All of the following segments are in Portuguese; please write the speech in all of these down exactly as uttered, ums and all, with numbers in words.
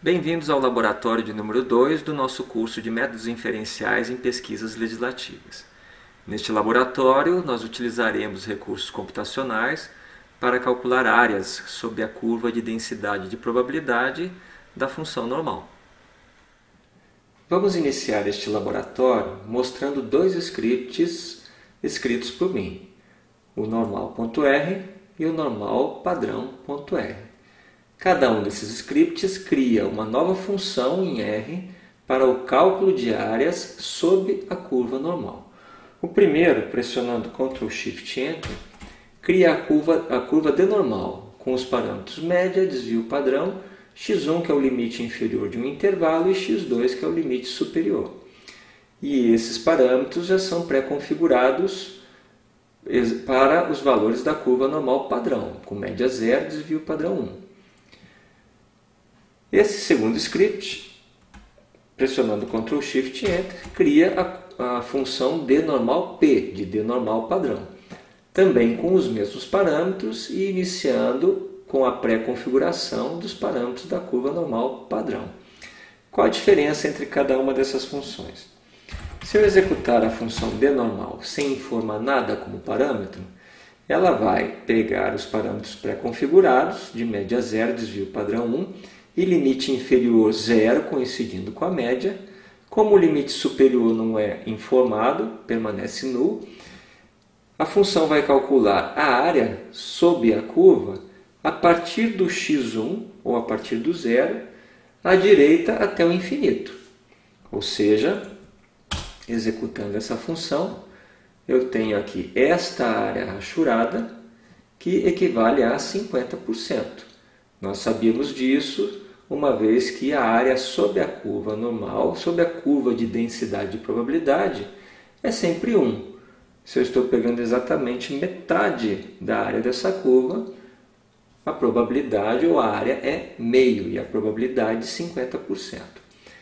Bem-vindos ao laboratório de número dois do nosso curso de Métodos Inferenciais em Pesquisas Legislativas. Neste laboratório, nós utilizaremos recursos computacionais para calcular áreas sob a curva de densidade de probabilidade da função normal. Vamos iniciar este laboratório mostrando dois scripts escritos por mim, o normal.r e o normalpadrão.r. Cada um desses scripts cria uma nova função em R para o cálculo de áreas sob a curva normal. O primeiro, pressionando control shift enter, cria a curva, a curva de normal, com os parâmetros média, desvio padrão, x um que é o limite inferior de um intervalo e x dois que é o limite superior. E esses parâmetros já são pré-configurados para os valores da curva normal padrão, com média zero, desvio padrão um. Esse segundo script, pressionando control shift enter, cria a, a função d normal p, de d normal padrão, também com os mesmos parâmetros e iniciando com a pré-configuração dos parâmetros da curva normal padrão. Qual a diferença entre cada uma dessas funções? Se eu executar a função d normal sem informar nada como parâmetro, ela vai pegar os parâmetros pré-configurados, de média zero, desvio padrão um, e limite inferior zero coincidindo com a média. Como o limite superior não é informado, permanece nulo, a função vai calcular a área sob a curva a partir do x um, ou a partir do zero, à direita até o infinito. Ou seja, executando essa função, eu tenho aqui esta área rachurada, que equivale a cinquenta por cento. Nós sabíamos disso uma vez que a área sob a curva normal, sob a curva de densidade de probabilidade, é sempre um. Se eu estou pegando exatamente metade da área dessa curva, a probabilidade ou a área é meio e a probabilidade cinquenta por cento.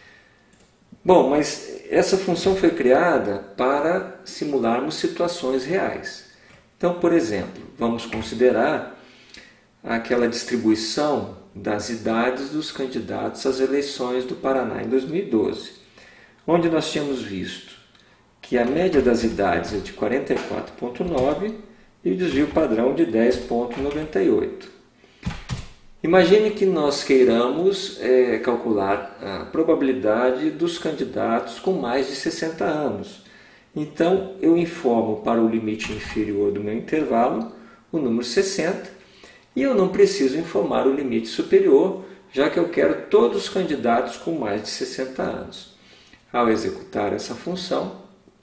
Bom, mas essa função foi criada para simularmos situações reais. Então, por exemplo, vamos considerar aquela distribuição das idades dos candidatos às eleições do Paraná em dois mil e doze, onde nós tínhamos visto que a média das idades é de quarenta e quatro vírgula nove e o desvio padrão de dez vírgula noventa e oito. Imagine que nós queiramos é, calcular a probabilidade dos candidatos com mais de sessenta anos. Então, eu informo para o limite inferior do meu intervalo o número sessenta, e eu não preciso informar o limite superior, já que eu quero todos os candidatos com mais de sessenta anos. Ao executar essa função,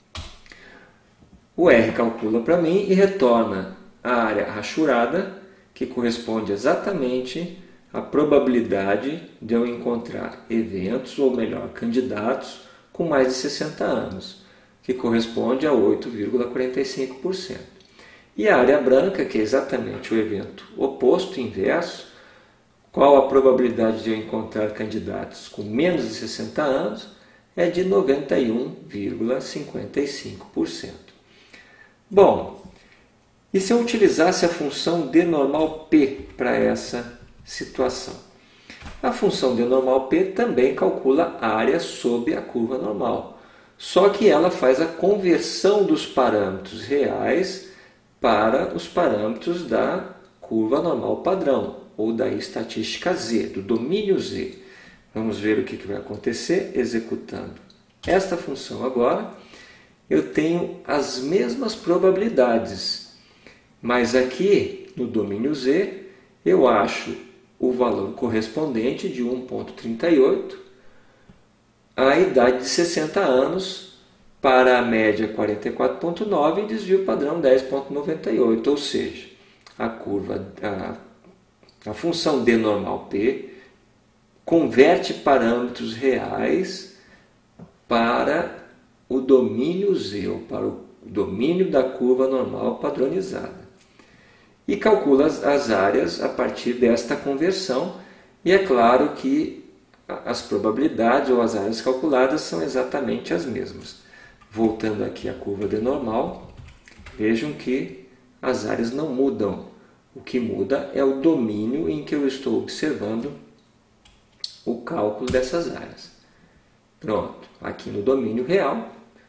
o R calcula para mim e retorna a área rachurada, que corresponde exatamente à probabilidade de eu encontrar eventos, ou melhor, candidatos com mais de sessenta anos, que corresponde a oito vírgula quarenta e cinco por cento. E a área branca, que é exatamente o evento oposto, inverso, qual a probabilidade de eu encontrar candidatos com menos de sessenta anos, é de noventa e um vírgula cinquenta e cinco por cento. Bom, e se eu utilizasse a função d normal p para essa situação? A função d normal p também calcula a área sob a curva normal, só que ela faz a conversão dos parâmetros reais para os parâmetros da curva normal padrão, ou da estatística z, do domínio z. Vamos ver o que vai acontecer executando esta função agora. Eu tenho as mesmas probabilidades, mas aqui no domínio z eu acho o valor correspondente de um vírgula trinta e oito, a idade de sessenta anos, para a média quarenta e quatro vírgula nove e desvio padrão dez vírgula noventa e oito, ou seja, a curva, a, a função d normal p converte parâmetros reais para o domínio z, ou para o domínio da curva normal padronizada. E calcula as, as áreas a partir desta conversão, e é claro que as probabilidades ou as áreas calculadas são exatamente as mesmas. Voltando aqui à curva d normal, vejam que as áreas não mudam. O que muda é o domínio em que eu estou observando o cálculo dessas áreas. Pronto, aqui no domínio real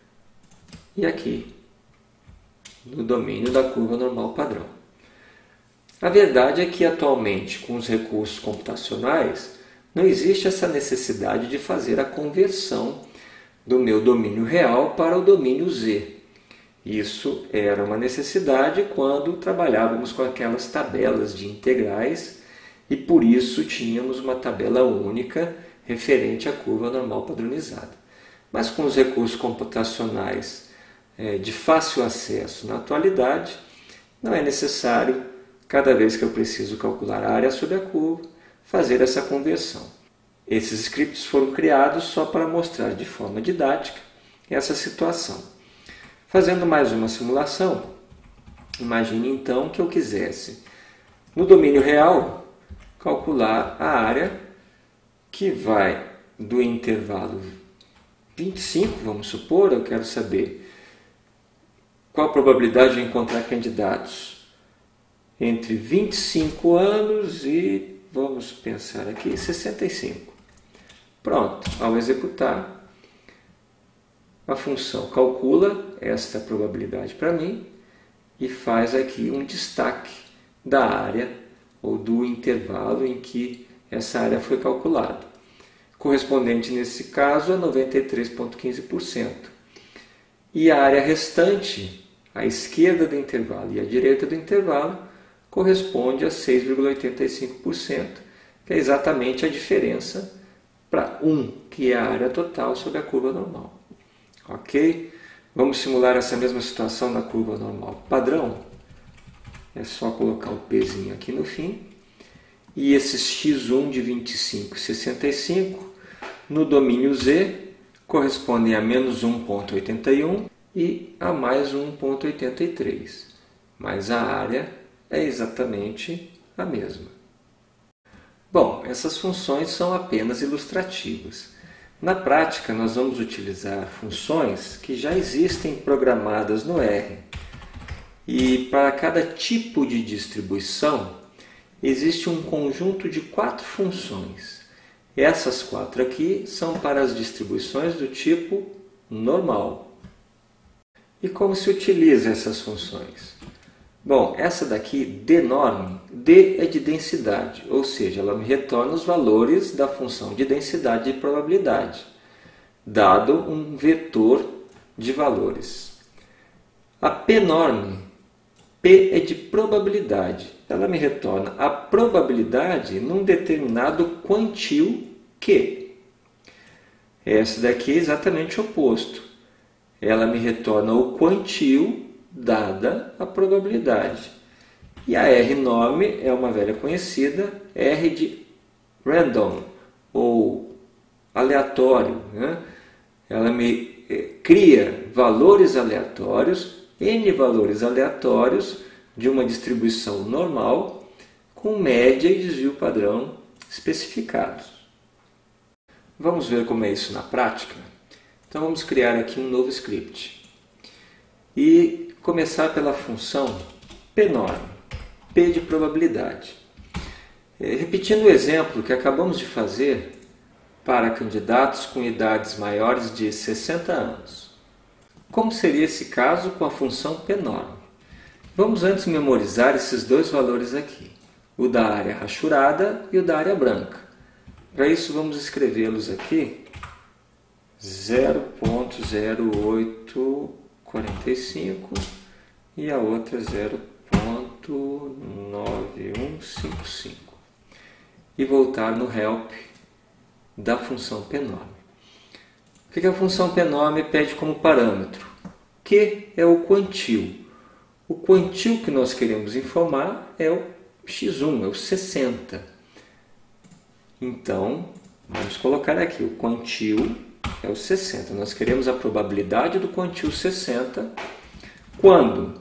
e aqui no domínio da curva normal padrão. A verdade é que atualmente, com os recursos computacionais, não existe essa necessidade de fazer a conversão do meu domínio real para o domínio Z. Isso era uma necessidade quando trabalhávamos com aquelas tabelas de integrais e por isso tínhamos uma tabela única referente à curva normal padronizada. Mas com os recursos computacionais é, de fácil acesso na atualidade, não é necessário, cada vez que eu preciso calcular a área sobre a curva, fazer essa conversão. Esses scripts foram criados só para mostrar de forma didática essa situação. Fazendo mais uma simulação, imagine então que eu quisesse, no domínio real, calcular a área que vai do intervalo vinte e cinco, vamos supor, eu quero saber qual a probabilidade de encontrar candidatos entre vinte e cinco anos e, vamos pensar aqui, sessenta e cinco. Pronto, ao executar, a função calcula esta probabilidade para mim e faz aqui um destaque da área ou do intervalo em que essa área foi calculada, correspondente nesse caso a noventa e três vírgula quinze por cento. E a área restante, à esquerda do intervalo e à direita do intervalo, corresponde a seis vírgula oitenta e cinco por cento, que é exatamente a diferença para um, que é a área total sobre a curva normal. Ok? Vamos simular essa mesma situação na curva normal padrão. É só colocar o Pzinho aqui no fim. E esses x um de vinte e cinco e sessenta e cinco, no domínio Z, correspondem a menos um vírgula oitenta e um e a mais um vírgula oitenta e três. Mas a área é exatamente a mesma. Bom, essas funções são apenas ilustrativas. Na prática, nós vamos utilizar funções que já existem programadas no R. E para cada tipo de distribuição, existe um conjunto de quatro funções. Essas quatro aqui são para as distribuições do tipo normal. E como se utiliza essas funções? Bom, essa daqui, dnorm, D é de densidade, ou seja, ela me retorna os valores da função de densidade de probabilidade, dado um vetor de valores. A pnorm, P é de probabilidade, ela me retorna a probabilidade num determinado quantil Q. Essa daqui é exatamente o oposto, ela me retorna o quantil dada a probabilidade. E a rnorm é uma velha conhecida, R de random, ou aleatório, né? Ela me cria valores aleatórios, N valores aleatórios de uma distribuição normal, com média e desvio padrão especificados. Vamos ver como é isso na prática? Então vamos criar aqui um novo script. E começar pela função pnorm, P de probabilidade. É, repetindo o exemplo que acabamos de fazer para candidatos com idades maiores de sessenta anos. Como seria esse caso com a função pnorm? Vamos antes memorizar esses dois valores aqui, o da área rachurada e o da área branca. Para isso vamos escrevê-los aqui, zero vírgula zero oito quarenta e cinco e a outra zero vírgula nove um cinco cinco e voltar no help da função pnorm. O que a função pnorm pede como parâmetro? Q é o quantil. O quantil que nós queremos informar é o x um, é o sessenta. Então, vamos colocar aqui o quantil é o sessenta. Nós queremos a probabilidade do quantil sessenta quando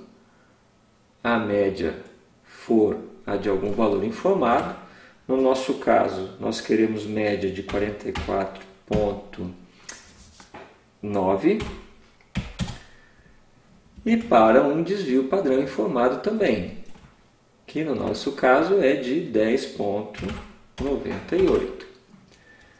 a média for a de algum valor informado. No nosso caso, nós queremos média de quarenta e quatro vírgula nove e para um desvio padrão informado também, que no nosso caso é de dez vírgula noventa e oito.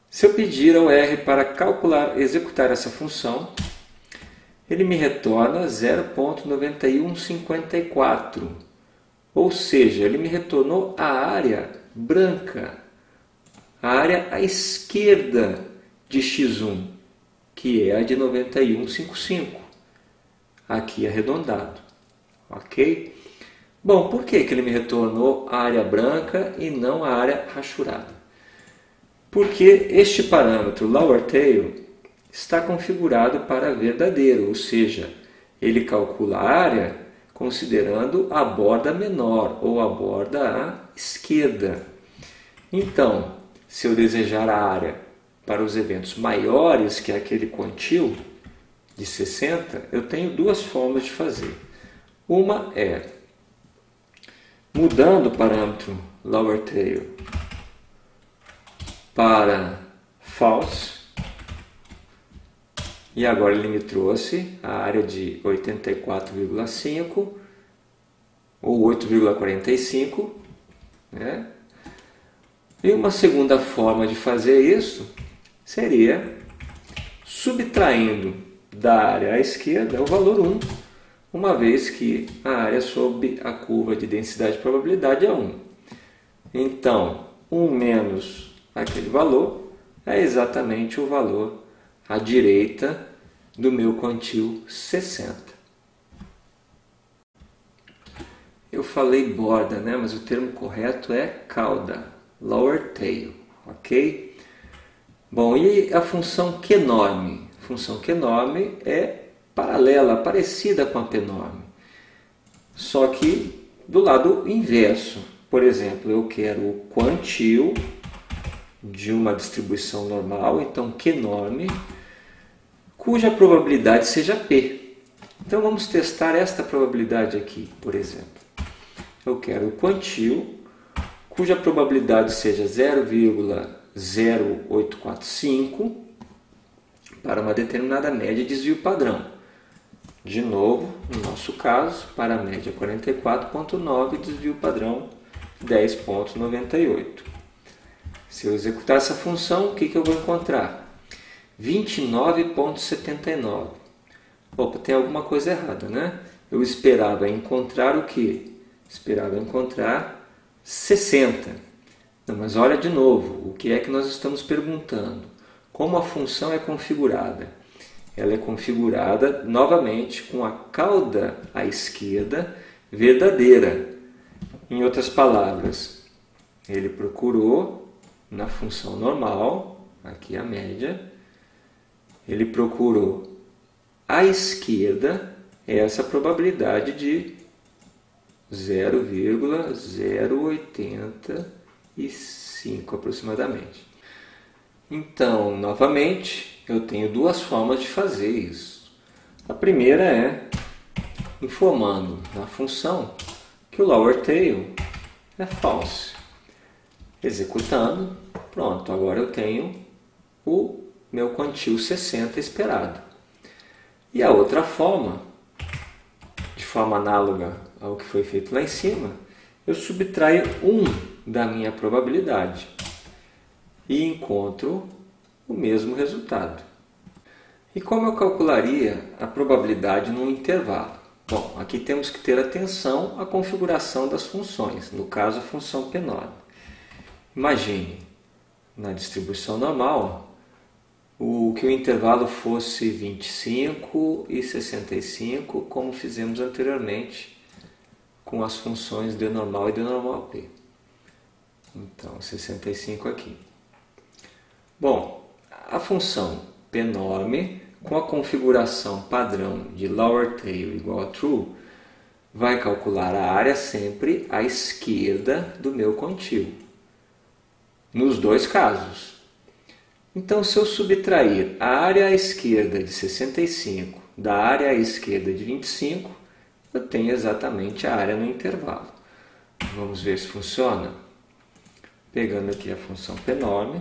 Se eu pedir ao R para calcular, executar essa função, ele me retorna zero vírgula nove um cinco quatro, ou seja, ele me retornou a área branca, a área à esquerda de x um, que é a de noventa e um vírgula cinquenta e cinco, aqui arredondado, ok? Bom, por que que ele me retornou a área branca e não a área rachurada? Porque este parâmetro lower tail está configurado para verdadeiro, ou seja, ele calcula a área considerando a borda menor ou a borda à esquerda. Então, se eu desejar a área para os eventos maiores que aquele quantil de sessenta, eu tenho duas formas de fazer. Uma é mudando o parâmetro lower tail para false, e agora ele me trouxe a área de oitenta e quatro vírgula cinco ou oito vírgula quarenta e cinco, né? E uma segunda forma de fazer isso seria subtraindo da área à esquerda o valor um, uma vez que a área sob a curva de densidade de probabilidade é um. Então, um menos aquele valor é exatamente o valor à direita do meu quantil sessenta. Eu falei borda, né? Mas o termo correto é cauda, lower tail, ok? Bom, e a função qnorm? A função qnorm é paralela, parecida com a pnorm, só que do lado inverso. Por exemplo, eu quero o quantil de uma distribuição normal, então qnorm, cuja probabilidade seja P. Então vamos testar esta probabilidade aqui, por exemplo. Eu quero o quantil cuja probabilidade seja zero vírgula zero oito quatro cinco para uma determinada média de desvio padrão. De novo, no nosso caso, para a média quarenta e quatro vírgula nove, desvio padrão dez vírgula noventa e oito. Se eu executar essa função, o que, que eu vou encontrar? vinte e nove vírgula setenta e nove. Opa, tem alguma coisa errada, né? Eu esperava encontrar o quê? Esperava encontrar sessenta. Não, mas olha de novo, o que é que nós estamos perguntando? Como a função é configurada? Ela é configurada novamente com a cauda à esquerda verdadeira. Em outras palavras, ele procurou na função normal, aqui a média, ele procurou à esquerda essa probabilidade de zero vírgula zero oitenta e cinco aproximadamente. Então, novamente, eu tenho duas formas de fazer isso. A primeira é informando na função que o lower tail é false. Executando, pronto, agora eu tenho o meu quantil sessenta esperado. E a outra forma, de forma análoga ao que foi feito lá em cima, eu subtraio um da minha probabilidade e encontro o mesmo resultado. E como eu calcularia a probabilidade num intervalo? Bom, aqui temos que ter atenção à configuração das funções, no caso a função pnorm. Imagine, na distribuição normal, o que o intervalo fosse vinte e cinco e sessenta e cinco, como fizemos anteriormente com as funções d normal e d normal p. Então, sessenta e cinco aqui. Bom, a função pnorm, com a configuração padrão de lower tail igual a true, vai calcular a área sempre à esquerda do meu quantil, nos dois casos. Então, se eu subtrair a área à esquerda de sessenta e cinco da área à esquerda de vinte e cinco, eu tenho exatamente a área no intervalo. Vamos ver se funciona? Pegando aqui a função pnorm,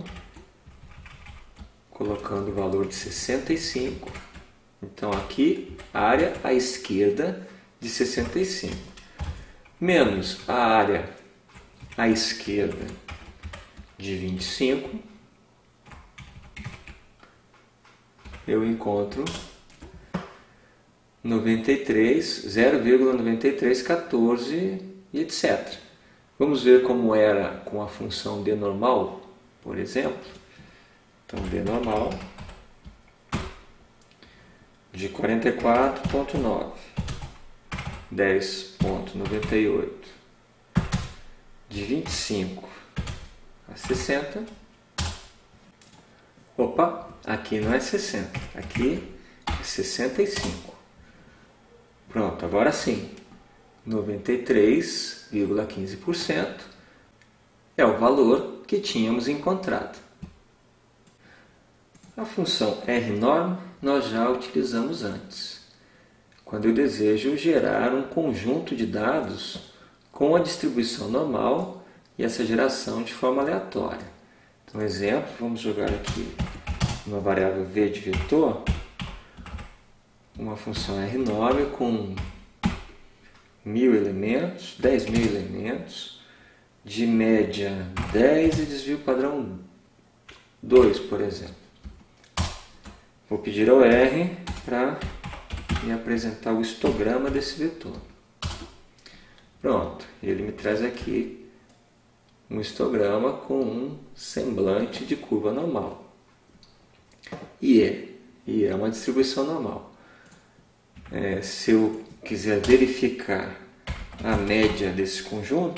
colocando o valor de sessenta e cinco. Então, aqui, área à esquerda de sessenta e cinco. Menos a área à esquerda de vinte e cinco. eu encontro noventa e três, zero vírgula noventa e três um quatro e etcétera. Vamos ver como era com a função d normal, por exemplo. Então, d normal de quarenta e quatro vírgula nove, dez vírgula noventa e oito, de vinte e cinco a sessenta. Opa, aqui não é sessenta, aqui é sessenta e cinco. Pronto, agora sim, noventa e três vírgula quinze por cento é o valor que tínhamos encontrado. A função rnorm nós já utilizamos antes, quando eu desejo gerar um conjunto de dados com a distribuição normal e essa geração de forma aleatória. Então, exemplo, vamos jogar aqui uma variável v de vetor, uma função rnorm com mil elementos, dez mil elementos, de média dez e desvio padrão dois, por exemplo. Vou pedir ao R para me apresentar o histograma desse vetor. Pronto, ele me traz aqui um histograma com um semblante de curva normal. E é, e é uma distribuição normal. É, se eu quiser verificar a média desse conjunto,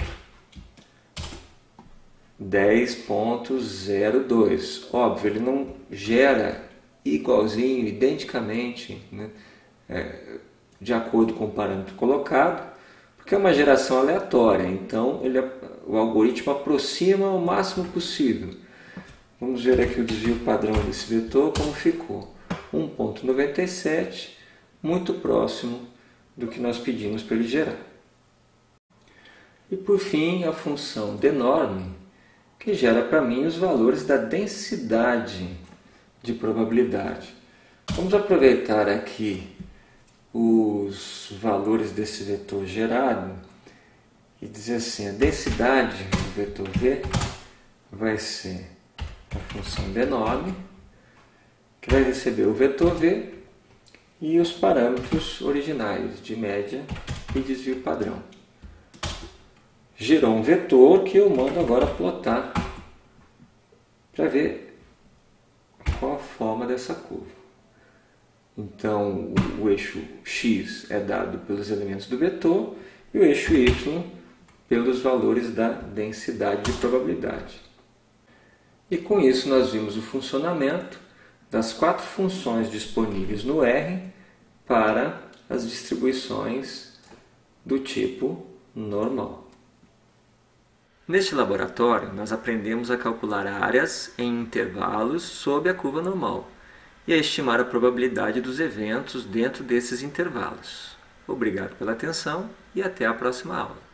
dez vírgula zero dois. Óbvio, ele não gera igualzinho, identicamente, né, é, de acordo com o parâmetro colocado, porque é uma geração aleatória, então ele, o algoritmo aproxima o máximo possível. Vamos ver aqui o desvio padrão desse vetor, como ficou. um vírgula noventa e sete, muito próximo do que nós pedimos para ele gerar. E por fim, a função dnorm, que gera para mim os valores da densidade de probabilidade. Vamos aproveitar aqui os valores desse vetor gerado e dizer assim, a densidade do vetor v vai ser a função dnorm, que vai receber o vetor v e os parâmetros originais de média e desvio padrão. Gerou um vetor que eu mando agora plotar para ver qual a forma dessa curva. Então, o eixo x é dado pelos elementos do vetor e o eixo y pelos valores da densidade de probabilidade. E com isso nós vimos o funcionamento das quatro funções disponíveis no R para as distribuições do tipo normal. Neste laboratório, nós aprendemos a calcular áreas em intervalos sob a curva normal e a estimar a probabilidade dos eventos dentro desses intervalos. Obrigado pela atenção e até a próxima aula.